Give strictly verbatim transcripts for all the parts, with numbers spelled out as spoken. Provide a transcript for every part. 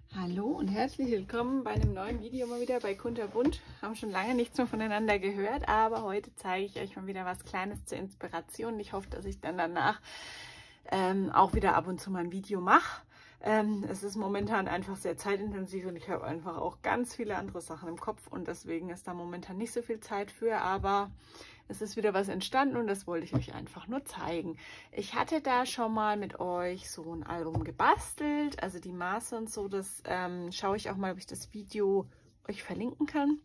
Hallo und herzlich willkommen bei einem neuen Video mal wieder bei Kunterbunt. Haben schon lange nichts mehr voneinander gehört, aber heute zeige ich euch mal wieder was Kleines zur Inspiration. Ich hoffe, dass ich dann danach ähm, auch wieder ab und zu mal ein Video mache. Ähm, es ist momentan einfach sehr zeitintensiv und ich habe einfach auch ganz viele andere Sachen im Kopf und deswegen ist da momentan nicht so viel Zeit für, aber es ist wieder was entstanden und das wollte ich euch einfach nur zeigen. Ich hatte da schon mal mit euch so ein Album gebastelt, also die Maße und so, das ähm, schaue ich auch mal, ob ich das Video euch verlinken kann.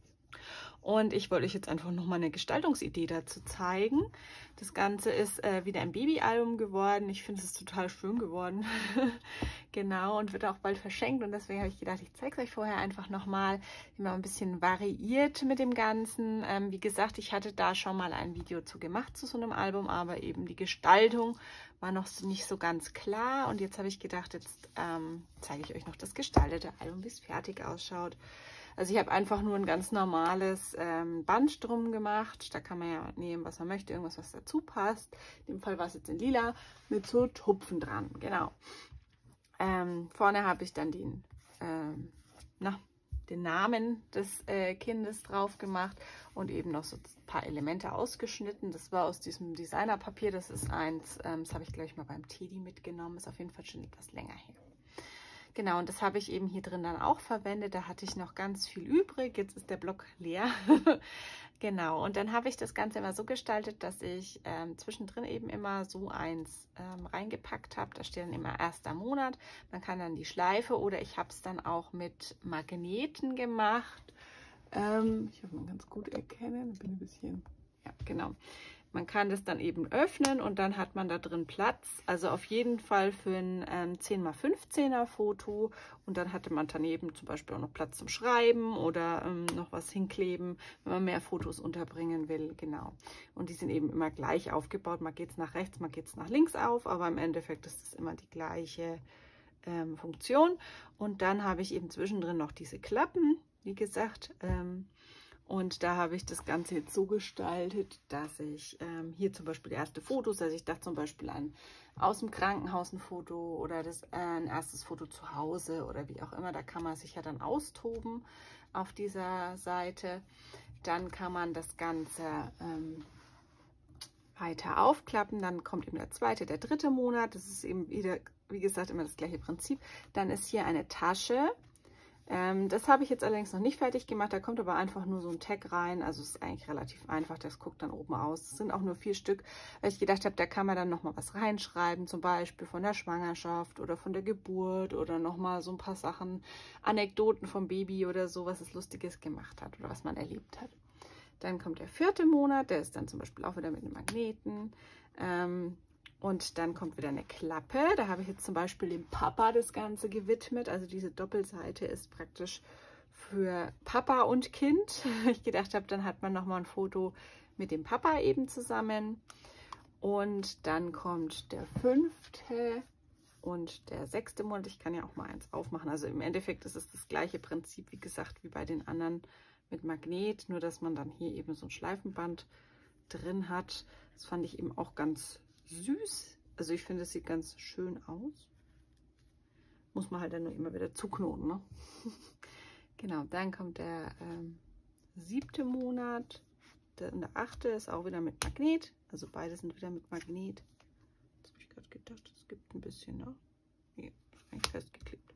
Und ich wollte euch jetzt einfach noch mal eine Gestaltungsidee dazu zeigen. Das Ganze ist äh, wieder ein Babyalbum geworden. Ich finde es total schön geworden. Genau, und wird auch bald verschenkt. Und deswegen habe ich gedacht, ich zeige es euch vorher einfach noch mal, wie man ein bisschen variiert mit dem Ganzen. Ähm, wie gesagt, ich hatte da schon mal ein Video zu gemacht zu so einem Album, aber eben die Gestaltung war noch nicht so ganz klar. Und jetzt habe ich gedacht, jetzt ähm, zeige ich euch noch das gestaltete Album, wie es fertig ausschaut. Also ich habe einfach nur ein ganz normales ähm, Band drum gemacht. Da kann man ja nehmen, was man möchte, irgendwas, was dazu passt. In dem Fall war es jetzt in lila mit so Tupfen dran. Genau. Ähm, vorne habe ich dann den, ähm, na, den Namen des äh, Kindes drauf gemacht und eben noch so ein paar Elemente ausgeschnitten. Das war aus diesem Designerpapier. Das ist eins, ähm, das habe ich gleich mal beim Teddy mitgenommen. Ist auf jeden Fall schon etwas länger her. Genau, und das habe ich eben hier drin dann auch verwendet. Da hatte ich noch ganz viel übrig. Jetzt ist der Block leer. Genau, und dann habe ich das Ganze immer so gestaltet, dass ich ähm, zwischendrin eben immer so eins ähm, reingepackt habe. Da steht dann immer erster Monat. Man kann dann die Schleife oder ich habe es dann auch mit Magneten gemacht. Ähm, ich hoffe, man kann es gut erkennen. Ich bin ein bisschen, ja, genau. Man kann das dann eben öffnen und dann hat man da drin Platz. Also auf jeden Fall für ein ähm, zehn mal fünfzehner Foto. Und dann hatte man daneben zum Beispiel auch noch Platz zum Schreiben oder ähm, noch was hinkleben, wenn man mehr Fotos unterbringen will. Genau. Und die sind eben immer gleich aufgebaut. Mal geht es nach rechts, mal geht es nach links auf. Aber im Endeffekt ist es immer die gleiche ähm, Funktion. Und dann habe ich eben zwischendrin noch diese Klappen, wie gesagt. Ähm, Und da habe ich das Ganze jetzt so gestaltet, dass ich ähm, hier zum Beispiel erste Fotos, also ich dachte zum Beispiel an aus dem Krankenhaus ein Foto oder das, äh, ein erstes Foto zu Hause oder wie auch immer. Da kann man sich ja dann austoben auf dieser Seite. Dann kann man das Ganze ähm, weiter aufklappen. Dann kommt eben der zweite, der dritte Monat. Das ist eben wieder, wie gesagt, immer das gleiche Prinzip. Dann ist hier eine Tasche. Ähm, das habe ich jetzt allerdings noch nicht fertig gemacht, da kommt aber einfach nur so ein Tag rein, also es ist eigentlich relativ einfach, das guckt dann oben aus. Es sind auch nur vier Stück, weil ich gedacht habe, da kann man dann nochmal was reinschreiben, zum Beispiel von der Schwangerschaft oder von der Geburt oder nochmal so ein paar Sachen, Anekdoten vom Baby oder so, was es Lustiges gemacht hat oder was man erlebt hat. Dann kommt der vierte Monat, der ist dann zum Beispiel auch wieder mit einem Magneten. Ähm, Und dann kommt wieder eine Klappe. Da habe ich jetzt zum Beispiel dem Papa das Ganze gewidmet. Also diese Doppelseite ist praktisch für Papa und Kind. Ich gedacht habe, dann hat man nochmal ein Foto mit dem Papa eben zusammen. Und dann kommt der fünfte und der sechste Monat. Ich kann ja auch mal eins aufmachen. Also im Endeffekt ist es das gleiche Prinzip, wie gesagt, wie bei den anderen mit Magnet. Nur, dass man dann hier eben so ein Schleifenband drin hat. Das fand ich eben auch ganz süß. Also ich finde, es sieht ganz schön aus. Muss man halt dann nur immer wieder zuknoten, ne? Genau, dann kommt der ähm, siebte Monat. Der, der achte ist auch wieder mit Magnet. Also beide sind wieder mit Magnet. Jetzt habe ich gerade gedacht, es gibt ein bisschen, ne? Nee, ist eigentlich festgeklebt.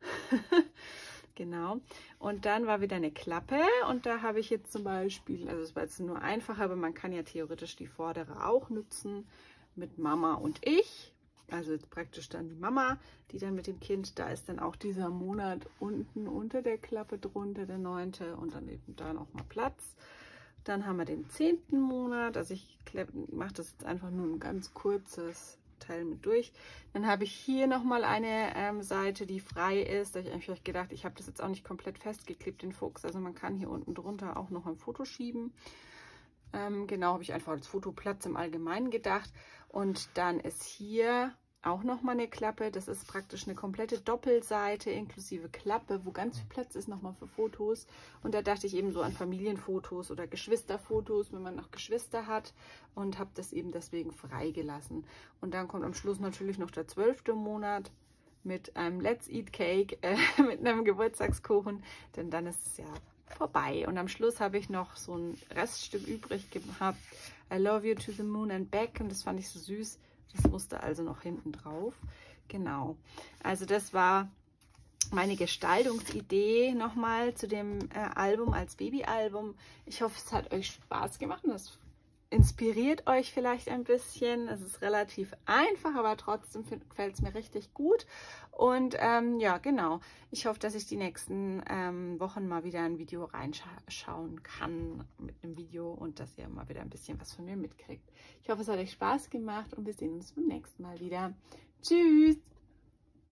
Genau. Und dann war wieder eine Klappe und da habe ich jetzt zum Beispiel, also es war jetzt nur einfacher, aber man kann ja theoretisch die vordere auch nutzen mit Mama und ich. Also jetzt praktisch dann die Mama, die dann mit dem Kind, da ist dann auch dieser Monat unten unter der Klappe drunter, der neunte und dann eben da nochmal Platz. Dann haben wir den zehnten Monat, also ich mache das jetzt einfach nur ein ganz kurzes Teil mit durch. Dann habe ich hier nochmal eine ähm, Seite, die frei ist. Da habe ich einfach gedacht, ich habe das jetzt auch nicht komplett festgeklebt, den Fuchs. Also man kann hier unten drunter auch noch ein Foto schieben. Ähm, genau, habe ich einfach als Fotoplatz im Allgemeinen gedacht. Und dann ist hier auch nochmal eine Klappe. Das ist praktisch eine komplette Doppelseite inklusive Klappe, wo ganz viel Platz ist nochmal für Fotos. Und da dachte ich eben so an Familienfotos oder Geschwisterfotos, wenn man noch Geschwister hat. Und habe das eben deswegen freigelassen. Und dann kommt am Schluss natürlich noch der zwölfte Monat. mit einem Let's Eat Cake, äh, mit einem Geburtstagskuchen, denn dann ist es ja vorbei. Und am Schluss habe ich noch so ein Reststück übrig gehabt, I love you to the moon and back, und das fand ich so süß. Das musste also noch hinten drauf. Genau, also das war meine Gestaltungsidee nochmal zu dem äh, Album als Babyalbum. Ich hoffe, es hat euch Spaß gemacht und es inspiriert euch vielleicht ein bisschen. Es ist relativ einfach, aber trotzdem gefällt es mir richtig gut. Und ähm, ja, genau. Ich hoffe, dass ich die nächsten ähm, Wochen mal wieder ein Video reinschauen kann mit einem Video und dass ihr mal wieder ein bisschen was von mir mitkriegt. Ich hoffe, es hat euch Spaß gemacht und wir sehen uns beim nächsten Mal wieder. Tschüss!